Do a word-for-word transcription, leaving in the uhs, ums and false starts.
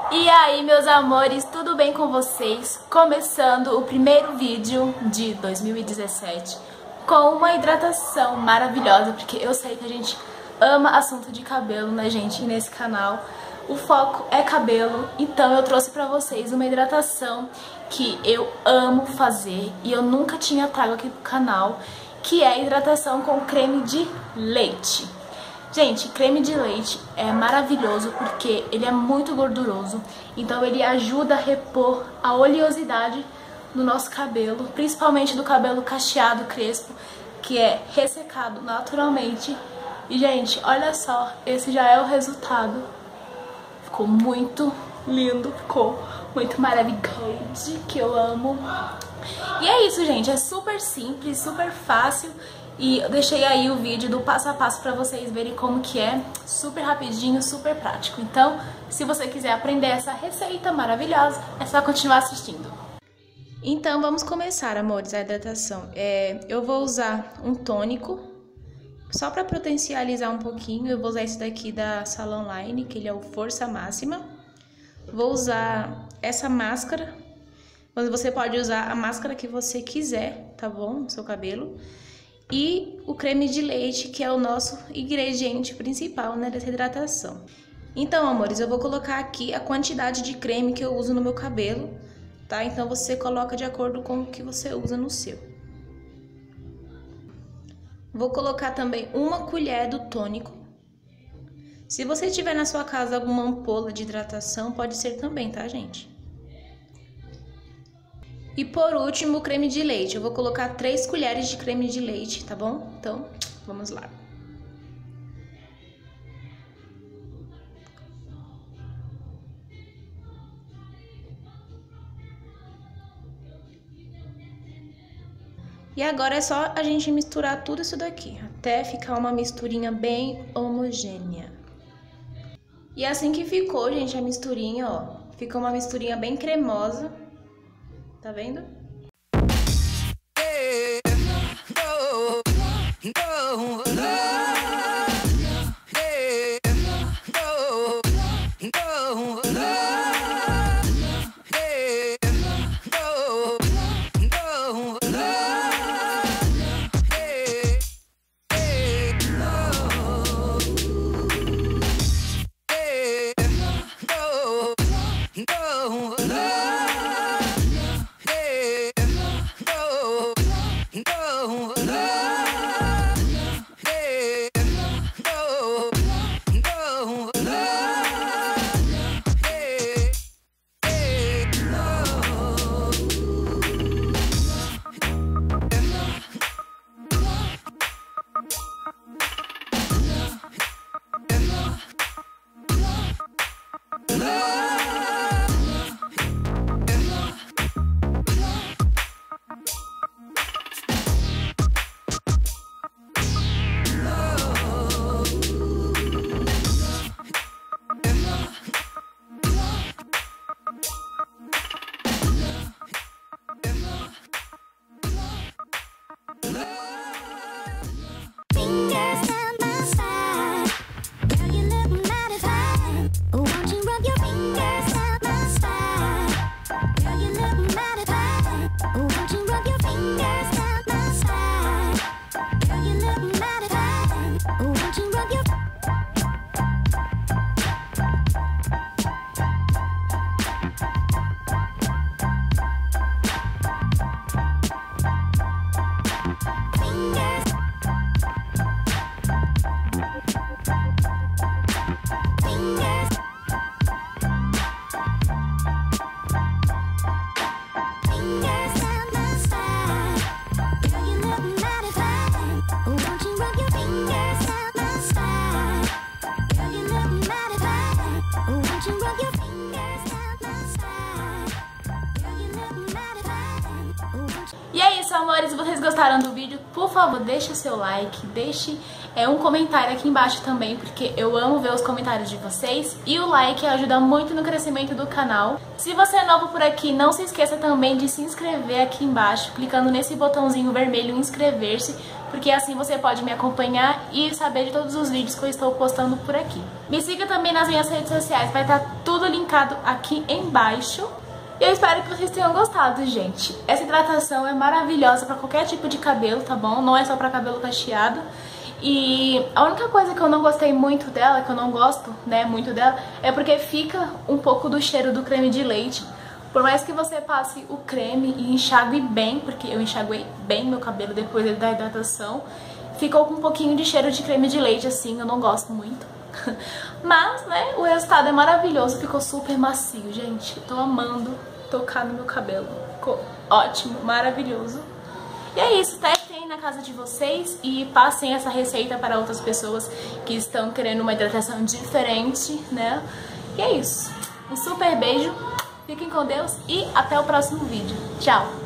E aí, meus amores, tudo bem com vocês? Começando o primeiro vídeo de dois mil e dezessete com uma hidratação maravilhosa, porque eu sei que a gente ama assunto de cabelo, né, gente? E nesse canal o foco é cabelo, então eu trouxe pra vocês uma hidratação que eu amo fazer e eu nunca tinha trago aqui pro canal, que é a hidratação com creme de leite. Gente, creme de leite é maravilhoso porque ele é muito gorduroso, então ele ajuda a repor a oleosidade do nosso cabelo, principalmente do cabelo cacheado, crespo, que é ressecado naturalmente. E, gente, olha só, esse já é o resultado. Ficou muito lindo, ficou muito maravilhoso, que eu amo. E é isso, gente, é super simples, super fácil. E eu deixei aí o vídeo do passo a passo pra vocês verem como que é, super rapidinho, super prático. Então, se você quiser aprender essa receita maravilhosa, é só continuar assistindo. Então, vamos começar, amores, a hidratação. É, eu vou usar um tônico, só pra potencializar um pouquinho. Eu vou usar esse daqui da Salon Line, que ele é o Força Máxima. Vou usar essa máscara, mas você pode usar a máscara que você quiser, tá bom? No seu cabelo. E o creme de leite, que é o nosso ingrediente principal, né, dessa hidratação. Então, amores, eu vou colocar aqui a quantidade de creme que eu uso no meu cabelo, tá? Então você coloca de acordo com o que você usa no seu. Vou colocar também uma colher do tônico. Se você tiver na sua casa alguma ampola de hidratação, pode ser também, tá, gente? E por último, o creme de leite. Eu vou colocar três colheres de creme de leite, tá bom? Então, vamos lá. E agora é só a gente misturar tudo isso daqui, até ficar uma misturinha bem homogênea. E assim que ficou, gente, a misturinha, ó, ficou uma misturinha bem cremosa. Tá vendo? isso, amores, se vocês gostaram do vídeo, por favor, deixe o seu like, deixe é, um comentário aqui embaixo também, porque eu amo ver os comentários de vocês. E o like ajuda muito no crescimento do canal. Se você é novo por aqui, não se esqueça também de se inscrever aqui embaixo, clicando nesse botãozinho vermelho inscrever-se, porque assim você pode me acompanhar e saber de todos os vídeos que eu estou postando por aqui. Me siga também nas minhas redes sociais, vai estar tudo linkado aqui embaixo. Eu espero que vocês tenham gostado, gente. Essa hidratação é maravilhosa pra qualquer tipo de cabelo, tá bom? Não é só pra cabelo cacheado. E a única coisa que eu não gostei muito dela, que eu não gosto, né, muito dela, é porque fica um pouco do cheiro do creme de leite. Por mais que você passe o creme e enxague bem, porque eu enxaguei bem meu cabelo depois da hidratação, ficou com um pouquinho de cheiro de creme de leite, assim, eu não gosto muito. Mas, né, o resultado é maravilhoso, ficou super macio, gente. Tô amando tocar no meu cabelo. Ficou ótimo, maravilhoso. E é isso, testem na casa de vocês e passem essa receita para outras pessoas que estão querendo uma hidratação diferente, né? E é isso. Um super beijo, fiquem com Deus e até o próximo vídeo. Tchau!